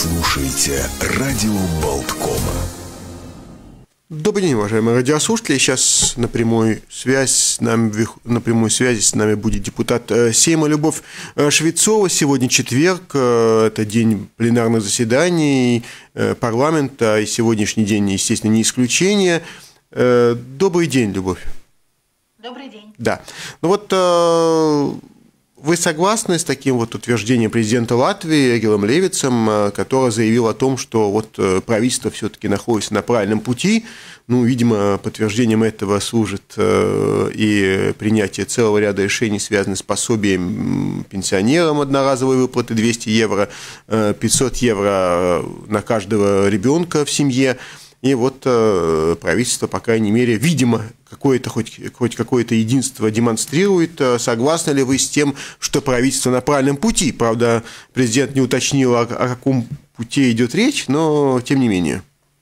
слушаете радио Болткома. Добрый день, уважаемые радиослушатели. Сейчас на прямой связи с нами будет депутат Сейма Любовь Швецова. Сегодня четверг, это день пленарных заседаний парламента, и сегодняшний день, естественно, не исключение. Добрый день, Любовь. Добрый день. Да. Ну вот вы согласны с таким вот утверждением президента Латвии Эгилом Левицем, который заявил о том, что вот правительство все-таки находится на правильном пути? Ну, видимо, подтверждением этого служит и принятие целого ряда решений, связанных с пособием пенсионерам, одноразовые выплаты 200 евро, 500 евро на каждого ребенка в семье. И вот правительство, по крайней мере, видимо, хоть какое-то единство демонстрирует. Согласны ли вы с тем, что правительство на правильном пути? Правда, президент не уточнил, о каком пути идет речь, но тем не менее.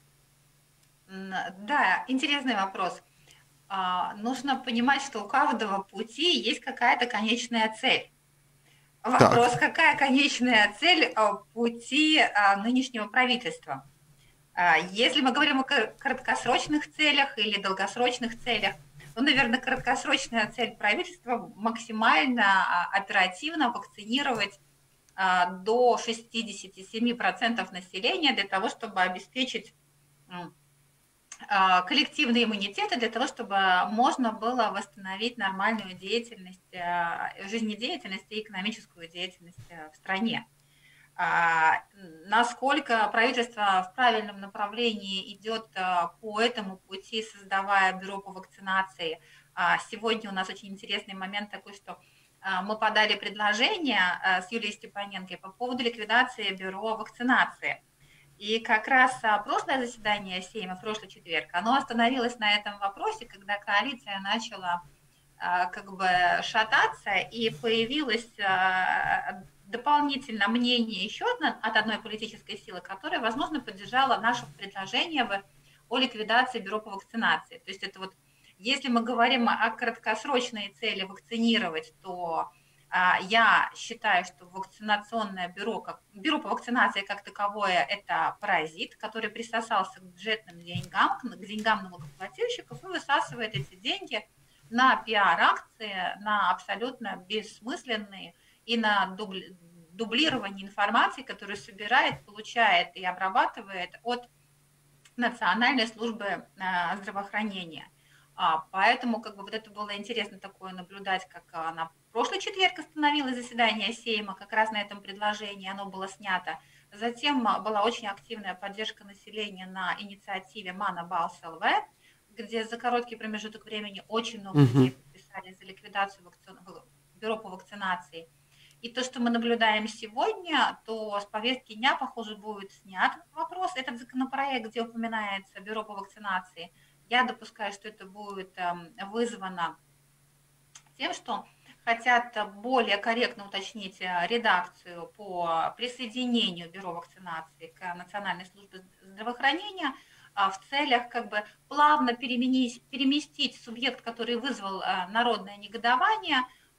Да, интересный вопрос. Нужно понимать, что у каждого пути есть какая-то конечная цель. Вопрос, какая конечная цель пути нынешнего правительства? Если мы говорим о краткосрочных целях или долгосрочных целях, то, наверное, краткосрочная цель правительства максимально оперативно вакцинировать до 67% населения для того, чтобы обеспечить коллективный иммунитет и для того, чтобы можно было восстановить нормальную деятельность, жизнедеятельность и экономическую деятельность в стране. Насколько правительство в правильном направлении идет по этому пути, создавая бюро по вакцинации. Сегодня у нас очень интересный момент такой, что мы подали предложение с Юлией Степаненко по поводу ликвидации бюро вакцинации. И как раз прошлое заседание Сейма, в прошлый четверг, оно остановилось на этом вопросе, когда коалиция начала шататься, и появилось дополнительно мнение еще от одной политической силы, которая, возможно, поддержала наше предложение о ликвидации бюро по вакцинации. То есть это вот, если мы говорим о краткосрочной цели вакцинировать, то я считаю, что вакцинационное бюро по вакцинации как таковое – это паразит, который присосался к бюджетным деньгам, к деньгам налогоплательщиков и высасывает эти деньги на пиар-акции, на абсолютно бессмысленные и на дублирование информации, которую собирает, получает и обрабатывает от Национальной службы здравоохранения. Поэтому вот это было интересно такое наблюдать, как на прошлый четверг остановилось заседание Сейма, как раз на этом предложении оно было снято. Затем была очень активная поддержка населения на инициативе Мана Балс ЛВ, где за короткий промежуток времени очень много людей подписали за ликвидацию бюро по вакцинации. И то, что мы наблюдаем сегодня, то с повестки дня, похоже, будет снят вопрос, этот законопроект, где упоминается бюро по вакцинации. Я допускаю, что это будет вызвано тем, что хотят более корректно уточнить редакцию по присоединению бюро вакцинации к Национальной службе здравоохранения в целях плавно переместить субъект, который вызвал народное негодование,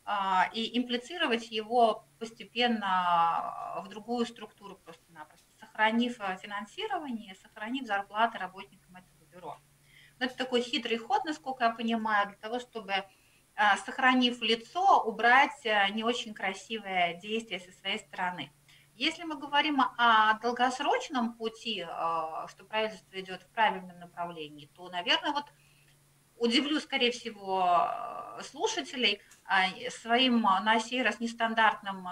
и имплицировать его постепенно в другую структуру просто-напросто, сохранив финансирование, сохранив зарплаты работникам этого бюро. Но это такой хитрый ход, насколько я понимаю, для того, чтобы, сохранив лицо, убрать не очень красивое действие со своей стороны. Если мы говорим о долгосрочном пути, что правительство идет в правильном направлении, то, наверное, удивлю, скорее всего, слушателей своим на сей раз нестандартным,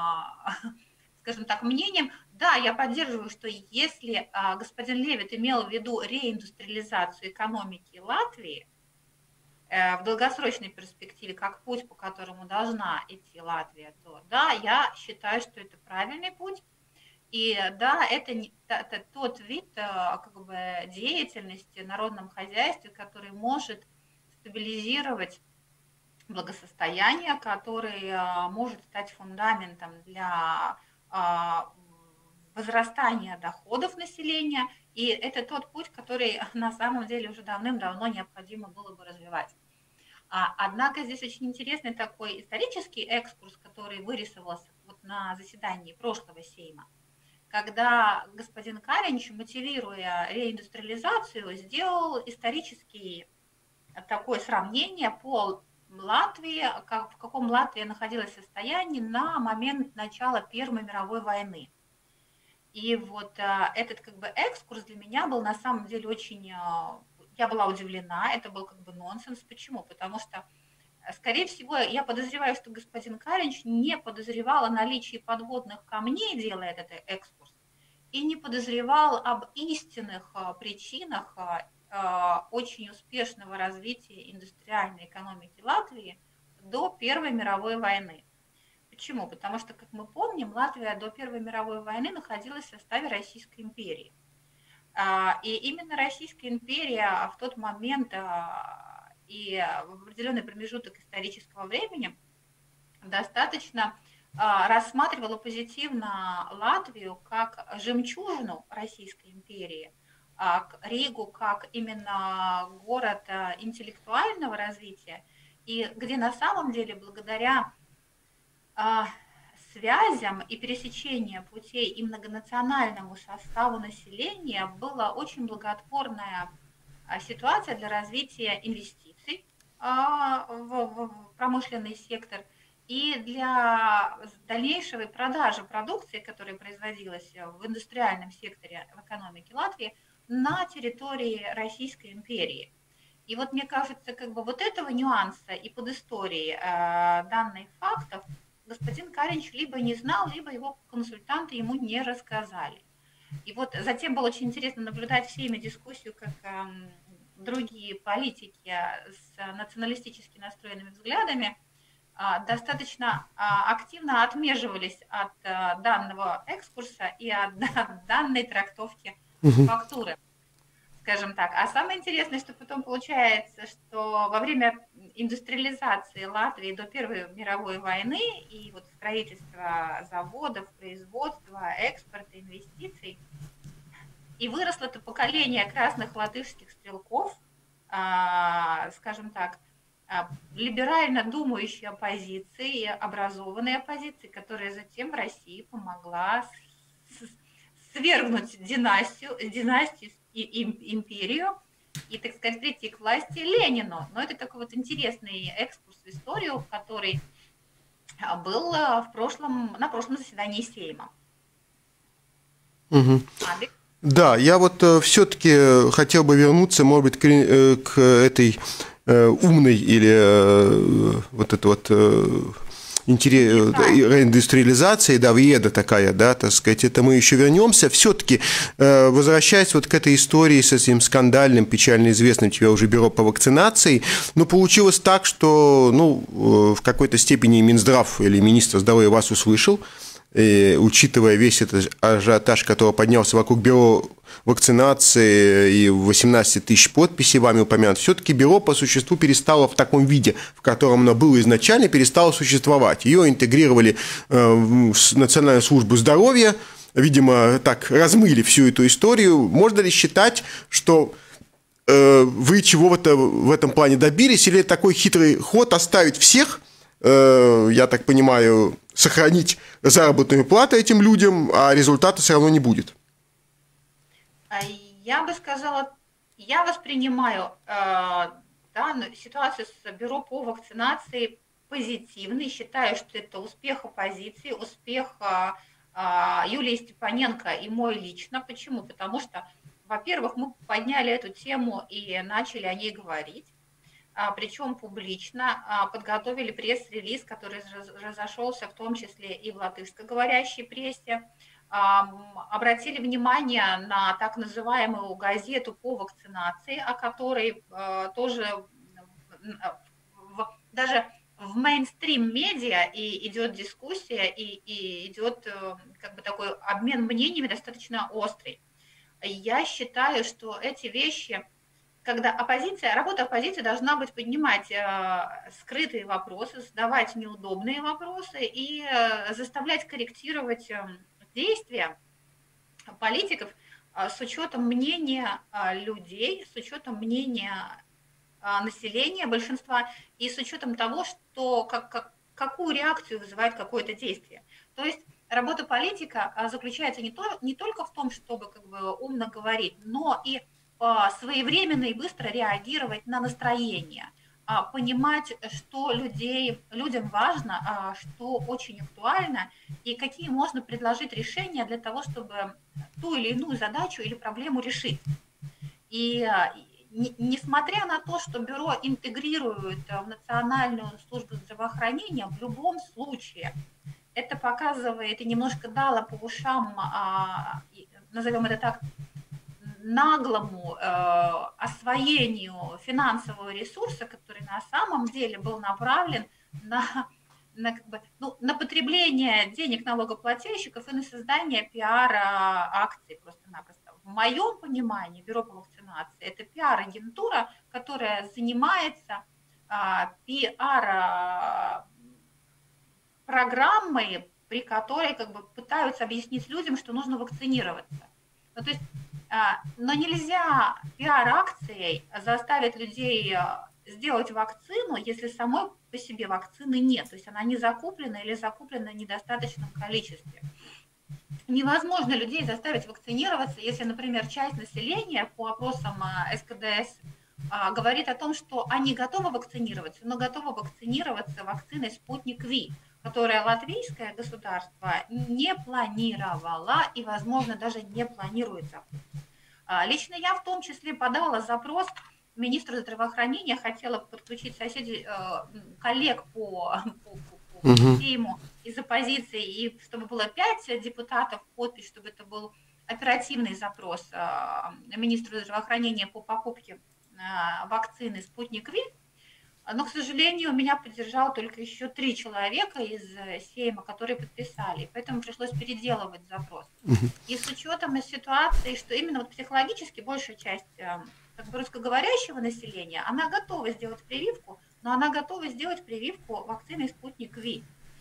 скажем так, мнением. Да, я поддерживаю, что если господин Левит имел в виду реиндустриализацию экономики Латвии в долгосрочной перспективе, как путь, по которому должна идти Латвия, то да, я считаю, что это правильный путь. И да, это тот вид деятельности в народном хозяйстве, который может стабилизировать благосостояние, который может стать фундаментом для возрастания доходов населения. И это тот путь, который на самом деле уже давным-давно необходимо было бы развивать. Однако здесь очень интересный такой исторический экскурс, который вырисовался на заседании прошлого Сейма, когда господин Каринч, мотивируя реиндустриализацию, сделал исторический такое сравнение по Латвии, в каком Латвия находилась в состоянии на момент начала Первой мировой войны. И вот этот как бы экскурс для меня был на самом деле очень... Я была удивлена, это был как бы нонсенс. Почему? Потому что, скорее всего, я подозреваю, что господин Каринч не подозревал о наличии подводных камней, делая этот экскурс, и не подозревал об истинных причинах очень успешного развития индустриальной экономики Латвии до Первой мировой войны. Почему? Потому что, как мы помним, Латвия до Первой мировой войны находилась в составе Российской империи. И именно Российская империя в тот момент и в определенный промежуток исторического времени достаточно рассматривала позитивно Латвию как жемчужину Российской империи, Ригу как именно город интеллектуального развития, и где на самом деле благодаря связям и пересечению путей и многонациональному составу населения была очень благотворная ситуация для развития инвестиций в промышленный сектор и для дальнейшей продажи продукции, которая производилась в индустриальном секторе в экономике Латвии на территории Российской империи. И вот мне кажется, как бы вот этого нюанса и подистории данных фактов господин Каринч либо не знал, либо его консультанты ему не рассказали. И вот затем было очень интересно наблюдать всеми дискуссию, как другие политики с националистически настроенными взглядами достаточно активно отмеживались от данного экскурса и от данной трактовки фактуры, скажем так. А самое интересное, что потом получается, что во время индустриализации Латвии до Первой мировой войны и вот строительства заводов, производства, экспорта, инвестиций, и выросло это поколение красных латышских стрелков, скажем так, либерально думающей оппозиции, образованной оппозиции, которая затем в России помогла свергнуть династию и империю и, так сказать, прийти к власти Ленину. Но это такой вот интересный экскурс в историю, который был на прошлом заседании Сейма. Угу. Да, я вот все-таки хотел бы вернуться, может быть, к этой умной или вот это вот реиндустриализации, да, вреда такая, да, так сказать, это мы еще вернемся. Все-таки, возвращаясь вот к этой истории с этим скандальным, печально известным тебе уже бюро по вакцинации, ну, получилось так, что, ну, в какой-то степени Минздрав или министр здоровья вас услышал, и, учитывая весь этот ажиотаж, который поднялся вокруг бюро вакцинации и 18 тысяч подписей вами упомянут, все-таки бюро по существу перестало в таком виде, в котором оно было изначально, перестало существовать. Ее интегрировали в Национальную службу здоровья, видимо, так размыли всю эту историю. Можно ли считать, что вы чего-то в этом плане добились, или такой хитрый ход оставить всех, я так понимаю, сохранить заработную плату этим людям, а результата все равно не будет? Я бы сказала, я воспринимаю данную ситуацию с бюро по вакцинации позитивной, считаю, что это успех оппозиции, успех Юлии Степаненко и мой лично. Почему? Потому что, во-первых, мы подняли эту тему и начали о ней говорить, причем публично, подготовили пресс-релиз, который разошелся в том числе и в латышскоговорящей прессе, обратили внимание на так называемую газету по вакцинации, о которой тоже даже в мейнстрим-медиа и идет дискуссия, и идет как бы такой обмен мнениями достаточно острый. Я считаю, что эти вещи, когда работа оппозиции должна быть поднимать скрытые вопросы, задавать неудобные вопросы и заставлять корректировать действия политиков с учетом мнения людей, с учетом мнения населения, большинства, и с учетом того, что какую реакцию вызывает какое-то действие. То есть работа политика заключается не только в том, чтобы как бы умно говорить, но и своевременно и быстро реагировать на настроение, понимать, что людям важно, что очень актуально, и какие можно предложить решения для того, чтобы ту или иную задачу или проблему решить. И несмотря на то, что бюро интегрирует в Национальную службу здравоохранения, в любом случае это показывает и немножко дало по ушам, назовем это так, наглому освоению финансового ресурса, который на самом деле был направлен на потребление денег налогоплательщиков и на создание пиар-акций просто-напросто. В моем понимании Бюро по вакцинации – это пиар-агентура, которая занимается пиар-программой, при которой как бы пытаются объяснить людям, что нужно вакцинироваться. Ну, то есть, но нельзя пиар-акцией заставить людей сделать вакцину, если самой по себе вакцины нет, то есть она не закуплена или закуплена в недостаточном количестве. Невозможно людей заставить вакцинироваться, если, например, часть населения по опросам СКДС говорит о том, что они готовы вакцинироваться, но готовы вакцинироваться вакциной «Спутник Ви», которое латвийское государство не планировало и, возможно, даже не планирует закупить. Лично я в том числе подала запрос министру здравоохранения, хотела подключить соседей, коллег по Сейму из оппозиции, и чтобы было 5 депутатов подпись, чтобы это был оперативный запрос министру здравоохранения по покупке вакцины «Спутник Ви». Но, к сожалению, меня поддержало только еще 3 человека из Сейма, которые подписали, поэтому пришлось переделывать запрос. И с учетом ситуации, что именно вот психологически большая часть как бы русскоговорящего населения, она готова сделать прививку, но она готова сделать прививку вакциной «Спутник Ви».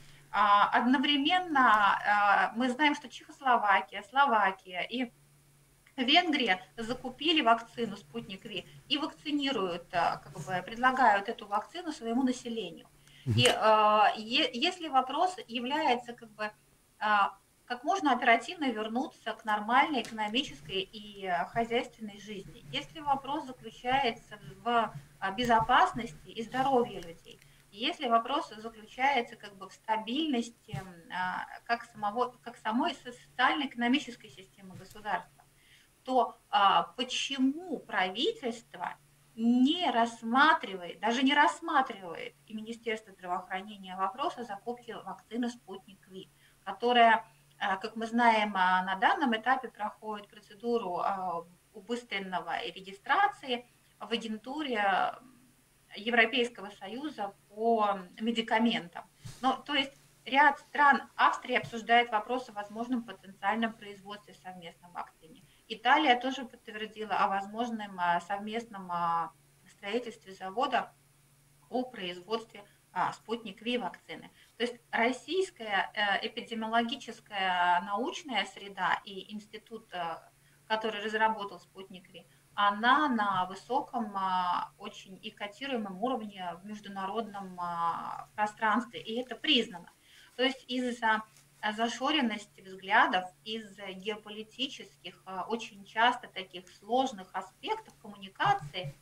Одновременно мы знаем, что Чехословакия, Словакия и Венгрия закупили вакцину «Спутник Ви» и вакцинируют, как бы предлагают эту вакцину своему населению. И если вопрос является как бы как можно оперативно вернуться к нормальной экономической и хозяйственной жизни, если вопрос заключается в безопасности и здоровье людей, если вопрос заключается как бы в стабильности как самой социально-экономической системы государства, то почему правительство не рассматривает, даже не рассматривает и Министерство здравоохранения вопрос о закупке вакцины «Спутник Ви», которая, как мы знаем, на данном этапе проходит процедуру убыстренного регистрации в агентуре Европейского Союза по медикаментам. Ну, то есть ряд стран, Австрия обсуждает вопрос о возможном потенциальном производстве совместном вакцине. Италия тоже подтвердила о возможном совместном строительстве завода о производстве «Спутник Ви» вакцины. То есть российская эпидемиологическая научная среда и институт, который разработал «Спутник Ви», она на высоком, очень и котируемом уровне в международном пространстве, и это признано. То есть из-за зашоренности взглядов, из-за геополитических, очень часто таких сложных аспектов коммуникации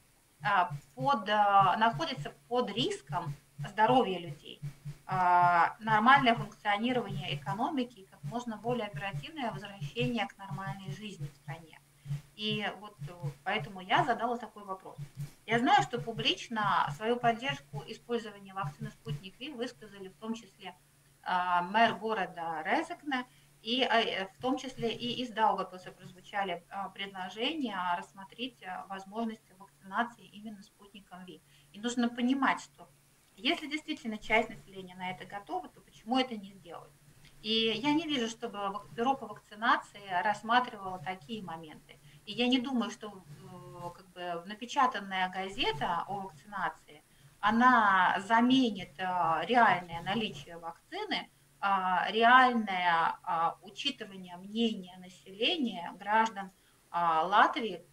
находится под риском здоровья людей, нормальное функционирование экономики и как можно более оперативное возвращение к нормальной жизни в стране. И вот поэтому я задала такой вопрос. Я знаю, что публично свою поддержку использования вакцины «Спутник Ви» высказали в том числе мэр города Резекне, и в том числе и из Даугавпилса прозвучали предложения рассмотреть возможность вакцинации именно спутником Ви. И нужно понимать, что если действительно часть населения на это готова, то почему это не сделать? И я не вижу, чтобы бюро по вакцинации рассматривало такие моменты. И я не думаю, что как бы напечатанная газета о вакцинации, она заменит реальное наличие вакцины, реальное учитывание мнения населения, граждан Латвии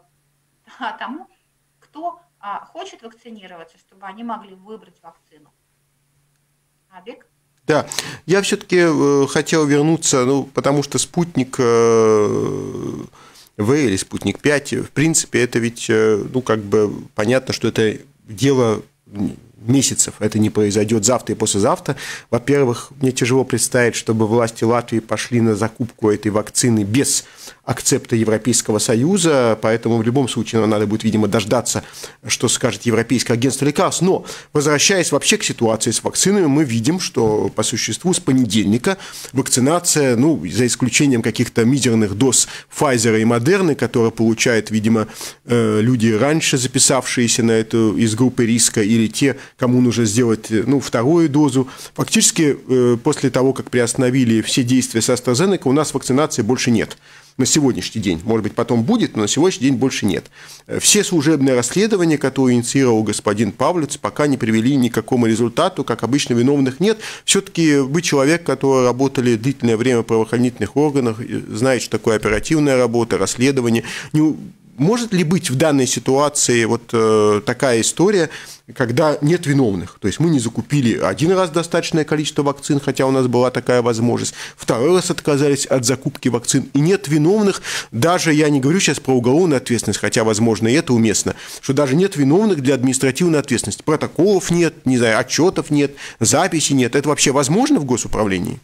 тому, кто хочет вакцинироваться, чтобы они могли выбрать вакцину. Абек? Да, я все-таки хотел вернуться, потому что спутник В или спутник 5, в принципе, это ведь, понятно, что это дело месяцев. Это не произойдет завтра и послезавтра. Во-первых, мне тяжело представить, чтобы власти Латвии пошли на закупку этой вакцины без акцепта Европейского Союза, поэтому в любом случае нам надо будет, видимо, дождаться, что скажет Европейское агентство лекарств. Но, возвращаясь вообще к ситуации с вакцинами, мы видим, что по существу с понедельника вакцинация, за исключением каких-то мизерных доз Pfizer и Moderna, которые получают, видимо, люди, раньше записавшиеся на эту из группы риска, или те, кому нужно сделать, вторую дозу. Фактически, после того, как приостановили все действия с AstraZeneca, у нас вакцинации больше нет. На сегодняшний день. Может быть, потом будет, но на сегодняшний день больше нет. Все служебные расследования, которые инициировал господин Павлюц, пока не привели ни к какому результату. Как обычно, виновных нет. Все-таки вы человек, который работали длительное время в правоохранительных органах, знаете, что такое оперативная работа, расследование. Может ли быть в данной ситуации такая история, когда нет виновных? То есть мы не закупили один раз достаточное количество вакцин, хотя у нас была такая возможность, второй раз отказались от закупки вакцин, и нет виновных, даже я не говорю сейчас про уголовную ответственность, хотя, возможно, и это уместно, что даже нет виновных для административной ответственности. Протоколов нет, не знаю, отчетов нет, записей нет. Это вообще возможно в госуправлении?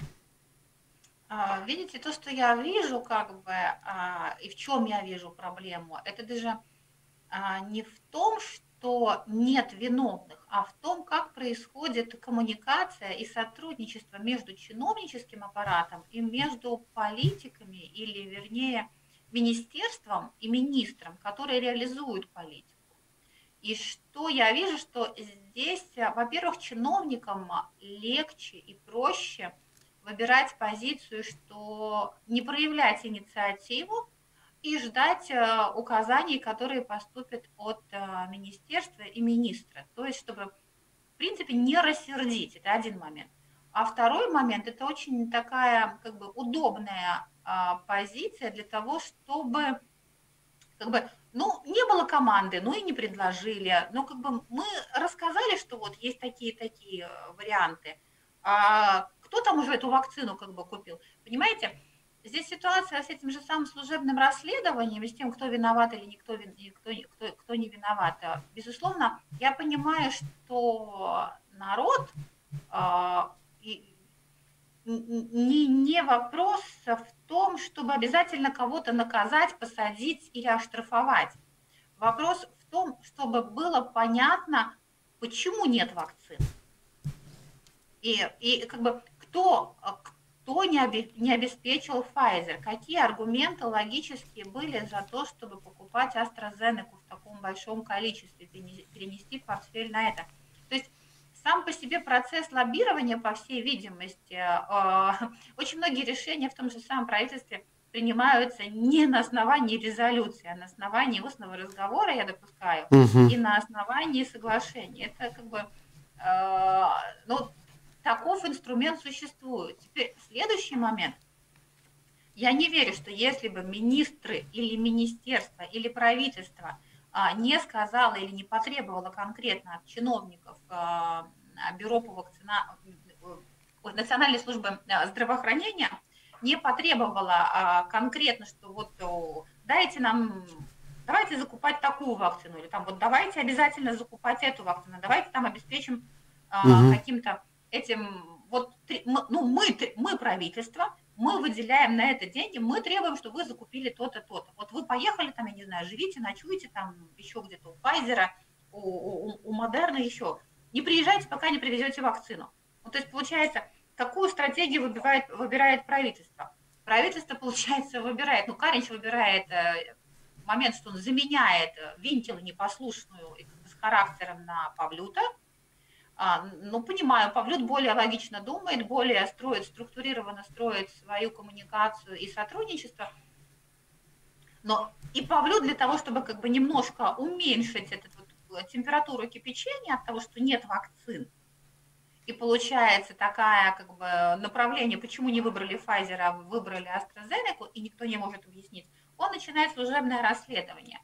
Видите, то, что я вижу, и в чем я вижу проблему, это даже не в том, что нет виновных, а в том, как происходит коммуникация и сотрудничество между чиновническим аппаратом и между политиками, или, вернее, министерством и министром, которые реализуют политику. И что я вижу, что здесь, во-первых, чиновникам легче и проще выбирать позицию, что не проявлять инициативу и ждать указаний, которые поступят от министерства и министра. То есть, чтобы, в принципе, не рассердить. Это один момент. А второй момент – это очень такая удобная позиция для того, чтобы не было команды, и не предложили. Мы рассказали, что есть такие варианты. Кто там уже эту вакцину купил? Понимаете, здесь ситуация с этим же самым служебным расследованием, и с тем, кто виноват или кто не виноват. Безусловно, я понимаю, что народ не вопрос в том, чтобы обязательно кого-то наказать, посадить или оштрафовать. Вопрос в том, чтобы было понятно, почему нет вакцин. И кто не обеспечил Pfizer, какие аргументы логические были за то, чтобы покупать AstraZeneca в таком большом количестве, перенести портфель на это. То есть сам по себе процесс лоббирования, по всей видимости, очень многие решения в том же самом правительстве принимаются не на основании резолюции, а на основании устного разговора, я допускаю, и на основании соглашения. Это таков инструмент существует. Теперь следующий момент. Я не верю, что если бы министры или министерство или правительство не сказало или не потребовало конкретно от чиновников Бюро по Национальной службы здравоохранения, не потребовало конкретно, что давайте закупать такую вакцину, или давайте обязательно закупать эту вакцину, давайте обеспечим каким-то этим, мы правительство, мы выделяем на это деньги, мы требуем, чтобы вы закупили то-то, то-то. Вы поехали я не знаю, живите, ночуете еще где-то у Pfizer, у Moderna еще. Не приезжайте, пока не привезете вакцину. То есть, получается, какую стратегию выбирает правительство? Правительство, получается, выбирает, Каринч выбирает момент, что он заменяет Винтила непослушную с характером на Павлюта. Понимаю, Павлют более логично думает, более структурированно строит свою коммуникацию и сотрудничество. Но и Павлют для того, чтобы немножко уменьшить температуру кипячения от того, что нет вакцин, и получается такая направление, почему не выбрали Pfizer, а выбрали AstraZeneca, и никто не может объяснить, он начинает служебное расследование.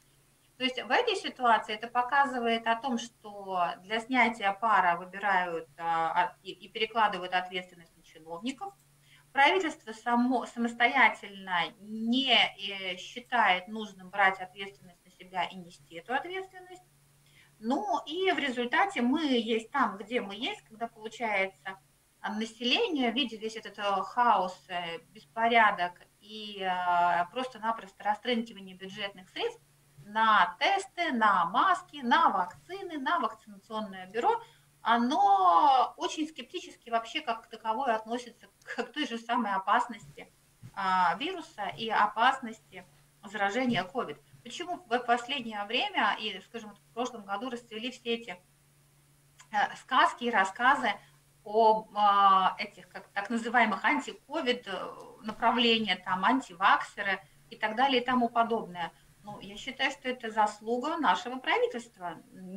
То есть в этой ситуации это показывает о том, что для снятия пара выбирают и перекладывают ответственность на чиновников. Правительство самостоятельно не считает нужным брать ответственность на себя и нести эту ответственность. Ну и в результате мы есть там, где мы есть, когда получается население, видя весь этот хаос, беспорядок и просто-напросто растрынкивание бюджетных средств на тесты, на маски, на вакцины, на вакцинационное бюро, оно очень скептически вообще как таковое относится к той же самой опасности вируса и опасности заражения COVID. Почему в последнее время и, скажем, в прошлом году расцвели все эти сказки и рассказы об этих так называемых анти-ковид направлениях, там, антиваксеры и так далее и тому подобное. Ну, я считаю, что это заслуга нашего правительства,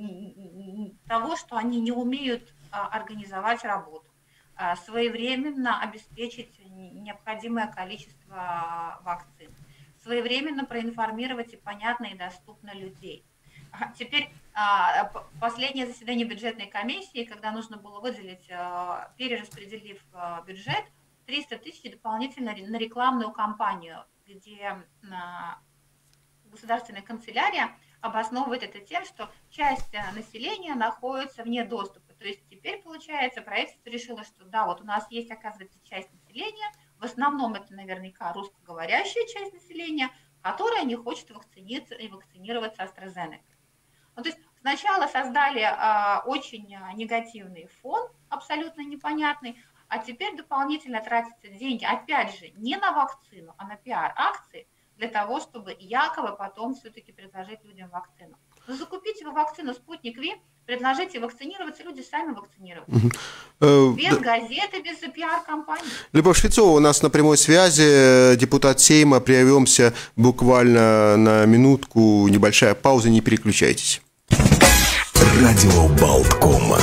того, что они не умеют организовать работу, своевременно обеспечить необходимое количество вакцин, своевременно проинформировать и понятно и доступно людей. Теперь последнее заседание бюджетной комиссии, когда нужно было выделить, перераспределив бюджет, 300 тысяч дополнительно на рекламную кампанию, где государственная канцелярия обосновывает это тем, что часть населения находится вне доступа. То есть теперь, получается, правительство решило, что да, вот у нас есть, оказывается, часть населения, в основном это наверняка русскоговорящая часть населения, которая не хочет вакцинироваться AstraZeneca. Ну, то есть сначала создали очень негативный фон, абсолютно непонятный, а теперь дополнительно тратятся деньги, опять же, не на вакцину, а на пиар-акции, для того, чтобы якобы потом все-таки предложить людям вакцину. Но закупите вы вакцину «Спутник Ви», предложите вакцинироваться, люди сами вакцинируются. Без газеты, без пиар-компании. Любовь Швецова у нас на прямой связи, депутат Сейма. Прервемся буквально на минутку, небольшая пауза, не переключайтесь. Радио Болткома.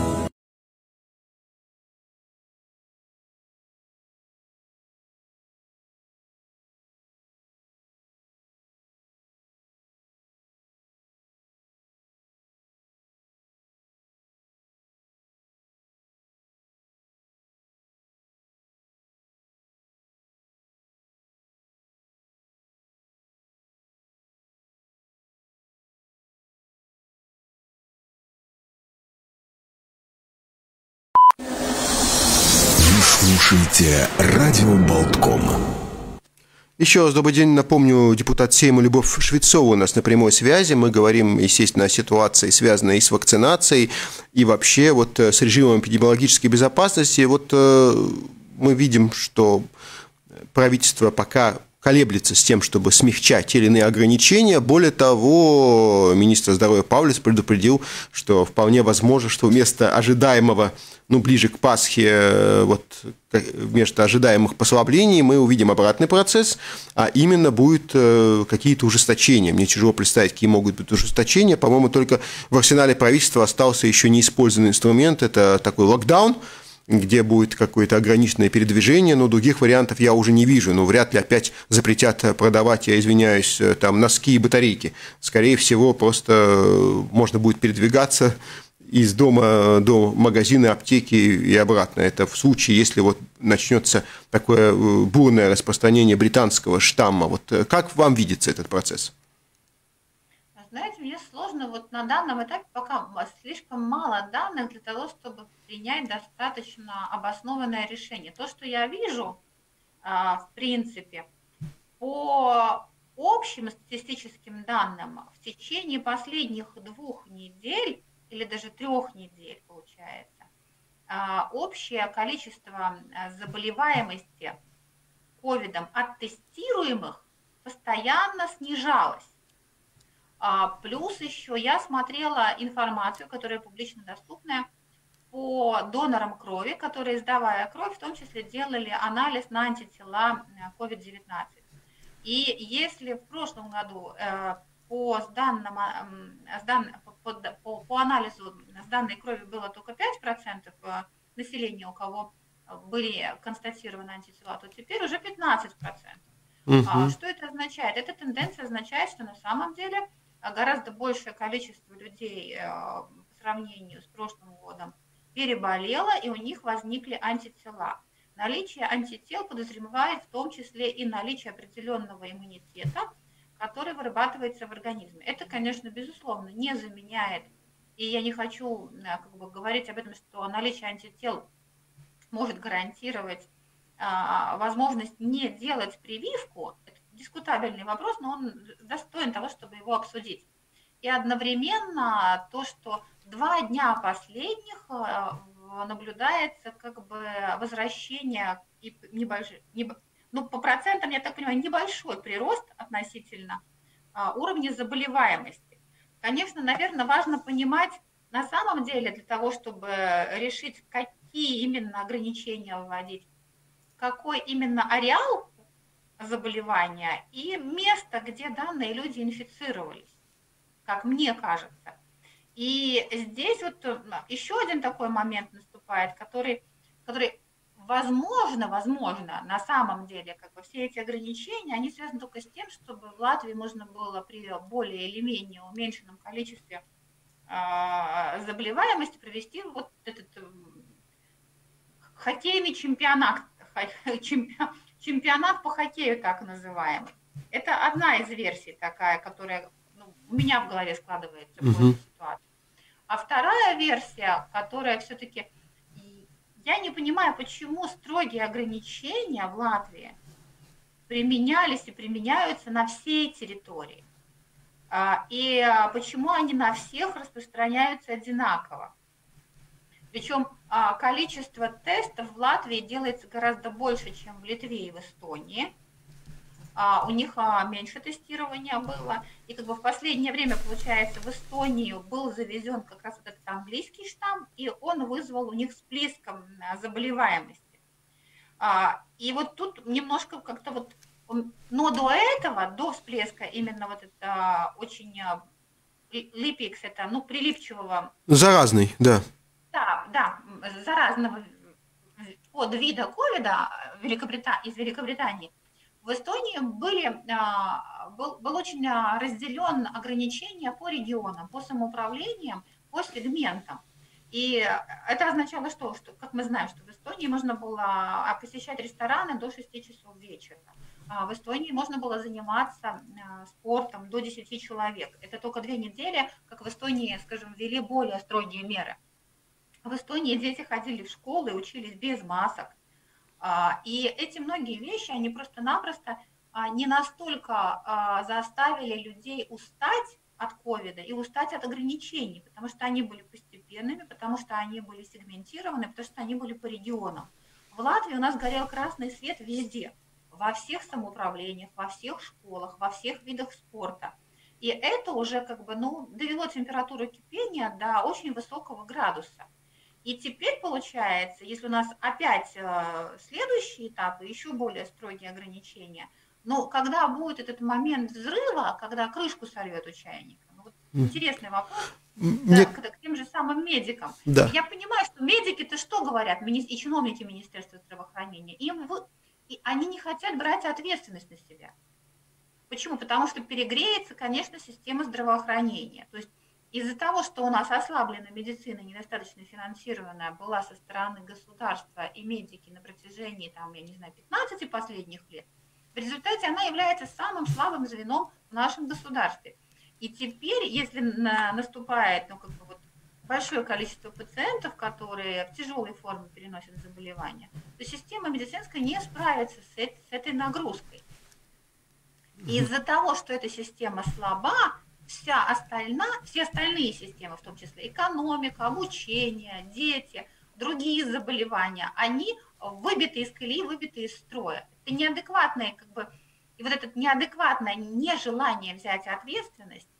Слушайте Радио Болткома. Еще раз добрый день. Напомню, депутат Сейма Любовь Швецова у нас на прямой связи. Мы говорим, естественно, о ситуации, связанной и с вакцинацией, и вообще вот с режимом эпидемиологической безопасности. Вот мы видим, что правительство пока колеблется с тем, чтобы смягчать те или иные ограничения. Более того, министр здоровья Павлец предупредил, что вполне возможно, что вместо ожидаемого, ближе к Пасхе, вот вместо ожидаемых послаблений мы увидим обратный процесс, а именно будут какие-то ужесточения. Мне тяжело представить, какие могут быть ужесточения. По-моему, только в арсенале правительства остался еще неиспользованный инструмент, это такой локдаун, где будет какое-то ограниченное передвижение, но других вариантов я уже не вижу. Вряд ли опять запретят продавать, я извиняюсь, там носки и батарейки. Скорее всего, просто можно будет передвигаться из дома до магазина, аптеки и обратно. Это в случае, если вот начнется такое бурное распространение британского штамма. Вот как вам видится этот процесс? Знаете, мне сложно вот на данном этапе, пока слишком мало данных для того, чтобы принять достаточно обоснованное решение. То, что я вижу, в принципе, по общим статистическим данным, в течение последних 2 недель или даже 3 недель, получается, общее количество заболеваемости ковидом от тестируемых постоянно снижалось. Плюс еще я смотрела информацию, которая публично доступная, по донорам крови, которые, сдавая кровь, в том числе делали анализ на антитела COVID-19. И если в прошлом году по анализу сданной крови было только 5% населения, у кого были констатированы антитела, то теперь уже 15%. Что это означает? Эта тенденция означает, что на самом деле гораздо большее количество людей по сравнению с прошлым годом переболело, и у них возникли антитела. Наличие антител подразумевает в том числе и наличие определенного иммунитета, который вырабатывается в организме. Это, конечно, безусловно, не заменяет, и я не хочу как бы говорить об этом, что наличие антител может гарантировать возможность не делать прививку. Это дискутабельный вопрос, но он достоин того, чтобы его обсудить. И одновременно то, что 2 дня последних наблюдается как бы возвращение и небольшой, ну, по процентам, я так понимаю, небольшой прирост относительно уровня заболеваемости. Конечно, наверное, важно понимать на самом деле для того, чтобы решить, какие именно ограничения вводить, какой именно ареал заболевания и место, где данные люди инфицировались, как мне кажется. И здесь вот еще один такой момент наступает, который возможно, на самом деле, как бы все эти ограничения, они связаны только с тем, чтобы в Латвии можно было при более или менее уменьшенном количестве заболеваемости провести вот этот хоккейный чемпионат по хоккею, так называемый. Это одна из версий такая, которая у меня в голове складывается в этой ситуации. А вторая версия, которая все-таки... Я не понимаю, почему строгие ограничения в Латвии применялись и применяются на всей территории. И почему они на всех распространяются одинаково. Причем количество тестов в Латвии делается гораздо больше, чем в Литве и в Эстонии. У них меньше тестирования было. И как бы в последнее время, получается, в Эстонию был завезен как раз вот этот английский штамм, и он вызвал у них всплеск заболеваемости. И вот тут немножко как-то вот... Но до этого, до всплеска именно вот это очень липикс, это, ну, прилипчивого... Заразный, да. Да, заразного подвида ковида из Великобритании. В Эстонии был очень разделен ограничения по регионам, по самоуправлениям, по сегментам. И это означало, что, как мы знаем, что в Эстонии можно было посещать рестораны до 6 часов вечера. В Эстонии можно было заниматься спортом до 10 человек. Это только 2 недели, как в Эстонии, скажем, ввели более строгие меры. В Эстонии дети ходили в школы, учились без масок. И эти многие вещи, они просто-напросто не настолько заставили людей устать от ковида и устать от ограничений, потому что они были постепенными, потому что они были сегментированы, потому что они были по регионам. В Латвии у нас горел красный свет везде, во всех самоуправлениях, во всех школах, во всех видах спорта. И это уже как бы, довело температуру кипения до очень высокого градуса. И теперь получается, если у нас опять следующий этап, еще более строгие ограничения, когда будет этот момент взрыва, когда крышку сорвет у чайника? Интересный вопрос к тем же самым медикам. Да. Я понимаю, что медики-то что говорят, и чиновники Министерства здравоохранения, они не хотят брать ответственность на себя. Почему? Потому что перегреется, конечно, система здравоохранения. То есть из-за того, что у нас ослабленная медицина, недостаточно финансированная была со стороны государства и медики на протяжении, 15 последних лет, в результате она является самым слабым звеном в нашем государстве. И теперь, если наступает большое количество пациентов, которые в тяжелой форме переносят заболевания, то система медицинская не справится с этой нагрузкой. И из-за того, что эта система слаба, все остальные системы, в том числе экономика, обучение, дети, другие заболевания, они выбиты из колеи, выбиты из строя. Это неадекватное, и вот это неадекватное нежелание взять ответственность,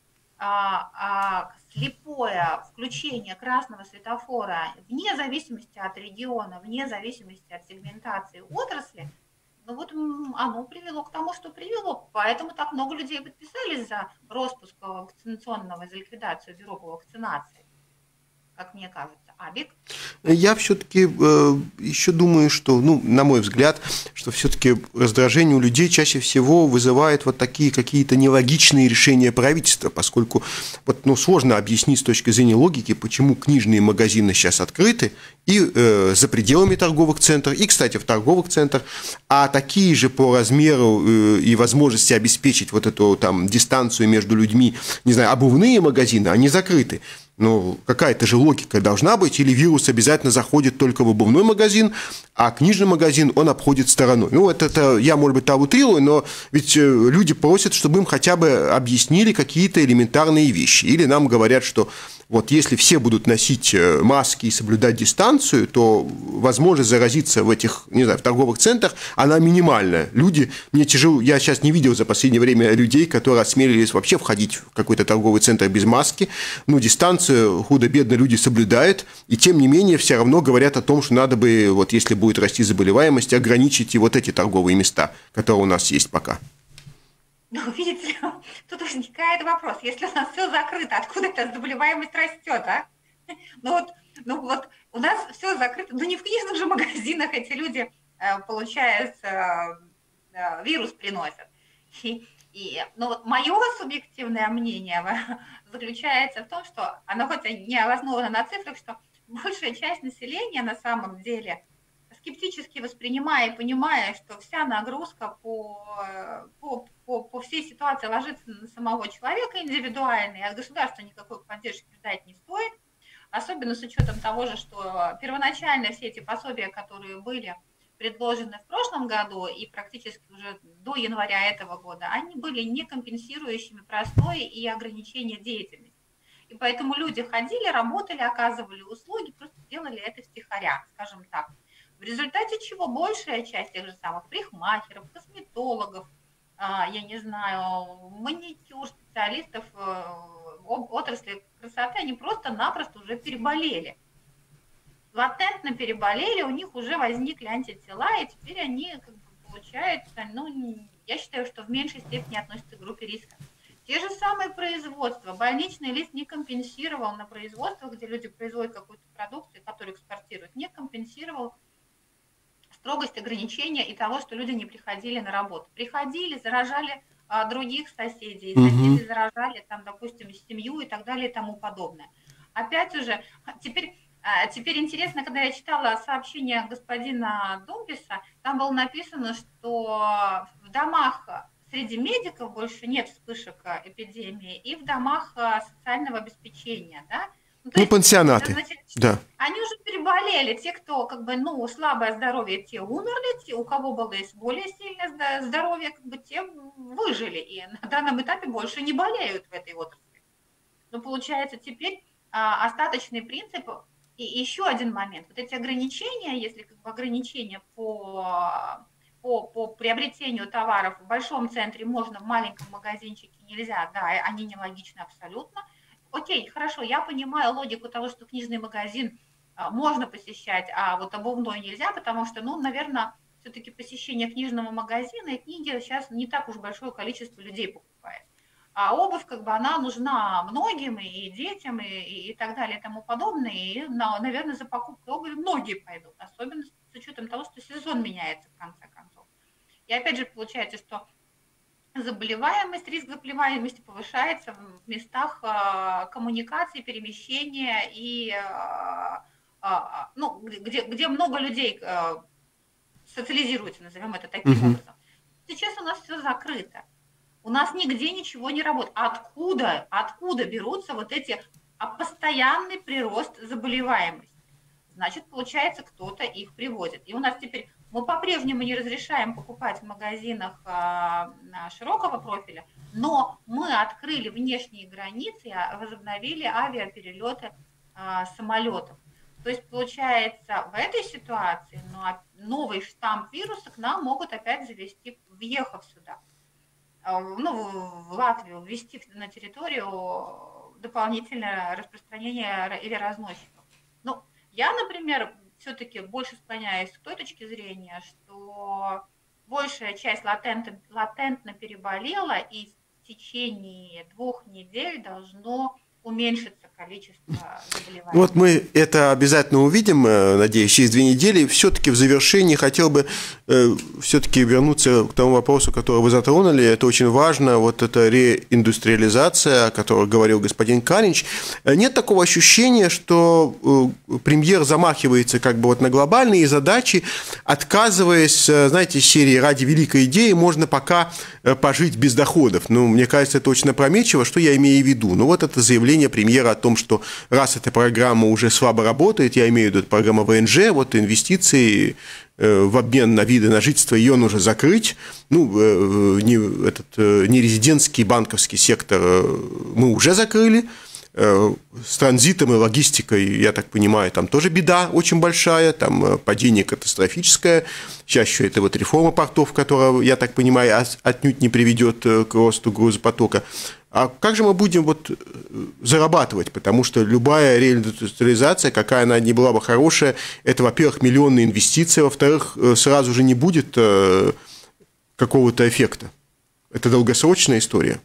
слепое включение красного светофора вне зависимости от региона, вне зависимости от сегментации отрасли, оно привело к тому, что привело. Поэтому так много людей подписались за распуск вакцинационного, за ликвидацию бюро по вакцинации, как мне кажется. Абик? Я все-таки еще думаю, что, ну, на мой взгляд, что все-таки раздражение у людей чаще всего вызывает вот такие какие-то нелогичные решения правительства, поскольку вот, ну, сложно объяснить с точки зрения логики, почему книжные магазины сейчас открыты и за пределами торговых центров, и, кстати, в торговых центрах, а такие же по размеру и возможности обеспечить вот эту там дистанцию между людьми, не знаю, обувные магазины, они закрыты. Ну, какая-то же логика должна быть, или вирус обязательно заходит только в обувной магазин, а книжный магазин он обходит стороной. Ну, это я, может быть, утрирую, но ведь люди просят, чтобы им хотя бы объяснили какие-то элементарные вещи. Или нам говорят, что вот если все будут носить маски и соблюдать дистанцию, то возможность заразиться в этих, не знаю, в торговых центрах, она минимальная. Люди, мне тяжело, я сейчас не видел за последнее время людей, которые осмелились вообще входить в какой-то торговый центр без маски. Ну, дистанцию худо-бедно люди соблюдают, и тем не менее все равно говорят о том, что надо бы, вот если будет расти заболеваемость, ограничить и вот эти торговые места, которые у нас есть пока. Ну, видите, тут возникает вопрос, если у нас все закрыто, откуда эта заболеваемость растет, а? Ну вот у нас все закрыто, ну не в книжных же магазинах эти люди, получается, вирус приносят. Ну вот мое субъективное мнение заключается в том, что оно хоть и не основано на цифрах, что большая часть населения на самом деле скептически воспринимая и понимая, что вся нагрузка по всей ситуации ложится на самого человека индивидуально, и от государства никакой поддержки ждать не стоит, особенно с учетом того же, что первоначально все эти пособия, которые были предложены в прошлом году и практически уже до января этого года, они были не компенсирующими простой и ограничения деятельности. И поэтому люди ходили, работали, оказывали услуги, просто делали это втихаря, скажем так. В результате чего большая часть тех же самых парикмахеров, косметологов, я не знаю, маникюр, специалистов отрасли красоты, они просто-напросто уже переболели. Латентно переболели, у них уже возникли антитела, и теперь они, как бы, получается, ну, я считаю, что в меньшей степени относятся к группе риска. Те же самые производства. Больничный лист не компенсировал на производствах, где люди производят какую-то продукцию, которую экспортируют, не компенсировал строгость ограничения и того, что люди не приходили на работу. Приходили, заражали других соседей, соседи заражали, там, допустим, семью и так далее и тому подобное. Опять же, теперь интересно, когда я читала сообщение господина Думписа, там было написано, что в домах среди медиков больше нет вспышек эпидемии, и в домах социального обеспечения, да? Ну, пансионаты, значит, да. Они уже переболели, те, кто, как бы, ну, слабое здоровье, те умерли, те, у кого было более сильное здоровье, как бы, те выжили, и на данном этапе больше не болеют в этой отрасли. Но получается теперь остаточный принцип. И еще один момент. Вот эти ограничения, если, как бы, ограничения по приобретению товаров в большом центре можно, в маленьком магазинчике нельзя, да, они нелогичны абсолютно. Окей, хорошо, я понимаю логику того, что книжный магазин можно посещать, а вот обувной нельзя, потому что, ну, наверное, все-таки посещение книжного магазина и книги сейчас не так уж большое количество людей покупает. А обувь, как бы, она нужна многим, и детям, и так далее, и тому подобное. И, наверное, за покупкой обуви многие пойдут, особенно с учетом того, что сезон меняется в конце концов. И опять же получается, что заболеваемость, риск заболеваемости повышается в местах коммуникации, перемещения и ну, где много людей социализируется, назовем это таким образом. Сейчас у нас все закрыто. У нас нигде ничего не работает. Откуда берутся вот эти постоянный прирост заболеваемости? Значит, получается, кто-то их приводит. И у нас теперь мы по-прежнему не разрешаем покупать в магазинах широкого профиля, но мы открыли внешние границы и возобновили авиаперелеты самолетов. То есть, получается, в этой ситуации новый штамм вируса к нам могут опять завести, въехав сюда, ну, в Латвию, ввести на территорию дополнительное распространение или разносчиков. Ну, я, например, все-таки больше склоняюсь к той точке зрения, что большая часть латентно переболела, и в течение 2 недель должно уменьшится количество заболеваний. Вот мы это обязательно увидим, надеюсь, через 2 недели. Все-таки в завершении хотел бы все-таки вернуться к тому вопросу, который вы затронули. Это очень важно, вот эта реиндустриализация, о которой говорил господин Каринч. Нет такого ощущения, что премьер замахивается как бы вот на глобальные задачи, отказываясь, знаете, из серии «Ради великой идеи можно пока пожить без доходов». Ну, мне кажется, это очень опрометчиво. Что я имею в виду? Ну, вот это заявление премьера о том, что раз эта программа уже слабо работает, я имею в виду программа ВНЖ, вот инвестиции в обмен на виды на жительство, ее нужно закрыть. Ну, нерезидентский банковский сектор мы уже закрыли. С транзитом и логистикой, я так понимаю, там тоже беда очень большая, там падение катастрофическое. Чаще это вот реформа портов, которая, я так понимаю, отнюдь не приведет к росту грузопотока. А как же мы будем вот зарабатывать? Потому что любая реиндустриализация, какая она ни была бы хорошая, это, во-первых, миллионные инвестиции, во-вторых, сразу же не будет какого-то эффекта. Это долгосрочная история.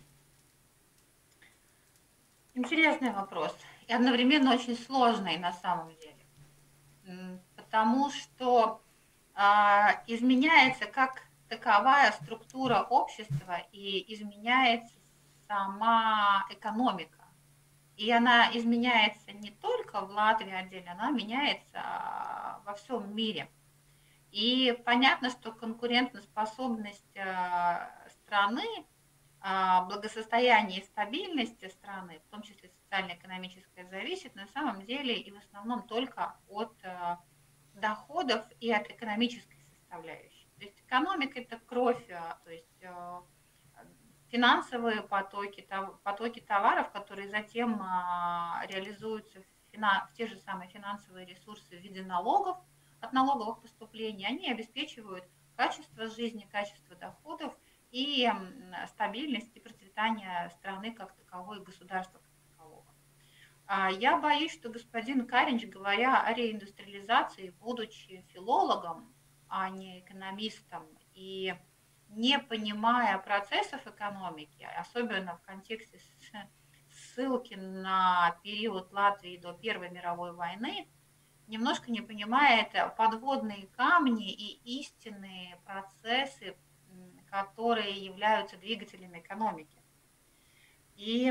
Интересный вопрос. И одновременно очень сложный на самом деле. Потому что изменяется как таковая структура общества и изменяется сама экономика. И она изменяется не только в Латвии отдельно, она меняется во всем мире. И понятно, что конкурентоспособность страны, благосостояние и стабильность страны, в том числе социально-экономическое, зависит на самом деле и в основном только от доходов и от экономической составляющей. То есть экономика – это кровь, то есть финансовые потоки, потоки товаров, которые затем реализуются в те же самые финансовые ресурсы в виде налогов, от налоговых поступлений, они обеспечивают качество жизни, качество доходов и стабильность и процветание страны как таковой, государства как такового. Я боюсь, что господин Каринч, говоря о реиндустриализации, будучи филологом, а не экономистом, и не понимая процессов экономики, особенно в контексте ссылки на период Латвии до Первой мировой войны, немножко не понимает подводные камни и истинные процессы, которые являются двигателями экономики. И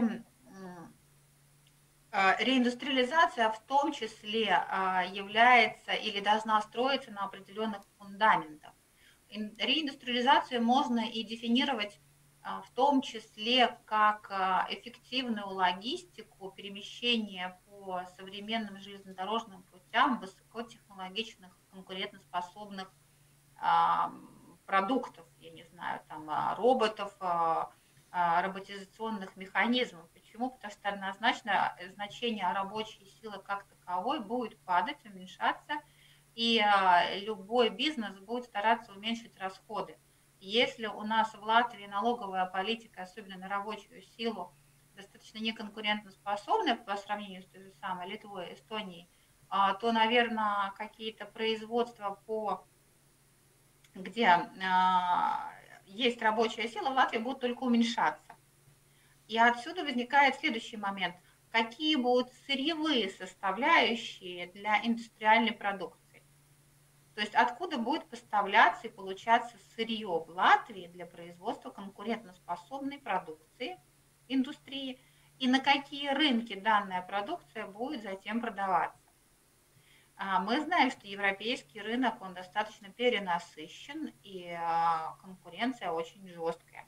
реиндустриализация в том числе является или должна строиться на определенных фундаментах. Реиндустриализацию можно и дефинировать в том числе как эффективную логистику перемещения по современным железнодорожным путям высокотехнологичных, конкурентоспособных продуктов, я не знаю, там, роботов, роботизационных механизмов. Почему? Потому что однозначно значение рабочей силы как таковой будет падать, уменьшаться, и любой бизнес будет стараться уменьшить расходы. Если у нас в Латвии налоговая политика, особенно на рабочую силу, достаточно неконкурентоспособная по сравнению с той же самой Литвой, Эстонией, то, наверное, какие-то производства, где есть рабочая сила, в Латвии будут только уменьшаться. И отсюда возникает следующий момент. Какие будут сырьевые составляющие для индустриальной продукции? То есть откуда будет поставляться и получаться сырье в Латвии для производства конкурентоспособной продукции индустрии, и на какие рынки данная продукция будет затем продаваться. Мы знаем, что европейский рынок, он достаточно перенасыщен, и конкуренция очень жесткая.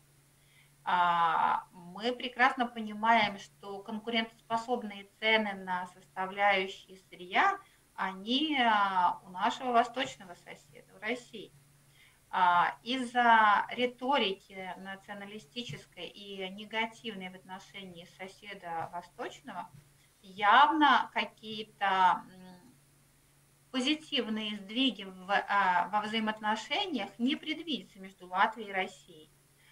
Мы прекрасно понимаем, что конкурентоспособные цены на составляющие сырья, они у нашего восточного соседа, в России. Из-за риторики националистической и негативной в отношении соседа восточного явно какие-то позитивные сдвиги во взаимоотношениях не предвидится между Латвией и Россией.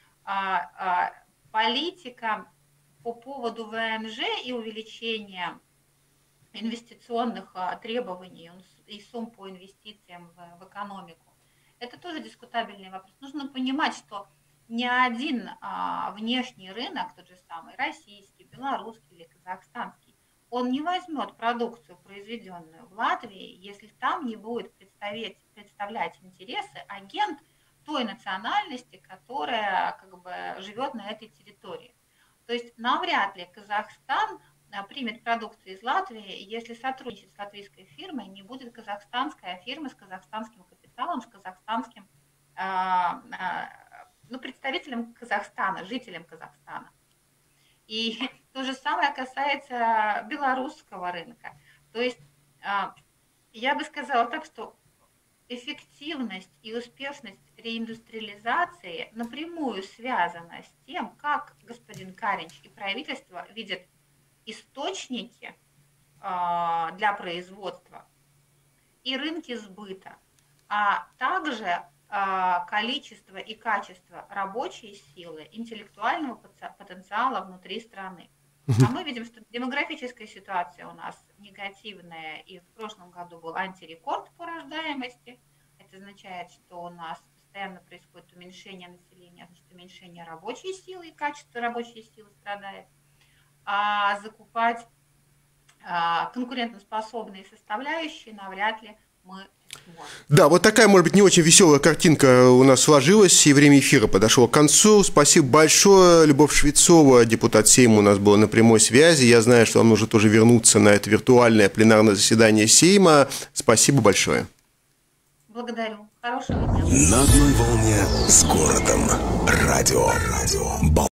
Политика по поводу ВНЖ и увеличения инвестиционных требований и сумм по инвестициям в экономику, это тоже дискутабельный вопрос. Нужно понимать, что ни один внешний рынок, тот же самый российский, белорусский или казахстанский, он не возьмет продукцию, произведенную в Латвии, если там не будет представлять интересы агент той национальности, которая как бы живет на этой территории. То есть навряд ли Казахстан примет продукцию из Латвии, если сотрудничать с латвийской фирмой не будет казахстанская фирма с казахстанским капиталом, с казахстанским представителем Казахстана, жителем Казахстана. И то же самое касается белорусского рынка. То есть я бы сказала так, что эффективность и успешность реиндустриализации напрямую связана с тем, как господин Каринч и правительство видят источники для производства и рынки сбыта, а также количество и качество рабочей силы, интеллектуального потенциала внутри страны. А мы видим, что демографическая ситуация у нас негативная, и в прошлом году был антирекорд по рождаемости. Это означает, что у нас постоянно происходит уменьшение населения, значит, уменьшение рабочей силы, и качество рабочей силы страдает. А закупать конкурентоспособные составляющие навряд ли мы сможем. Да, вот такая, может быть, не очень веселая картинка у нас сложилась, и время эфира подошло к концу. Спасибо большое. Любовь Швецова, депутат Сейма, у нас была на прямой связи. Я знаю, что вам нужно тоже вернуться на это виртуальное пленарное заседание Сейма. Спасибо большое. Благодарю. Хорошего дня. На одной волне с городом. Радио.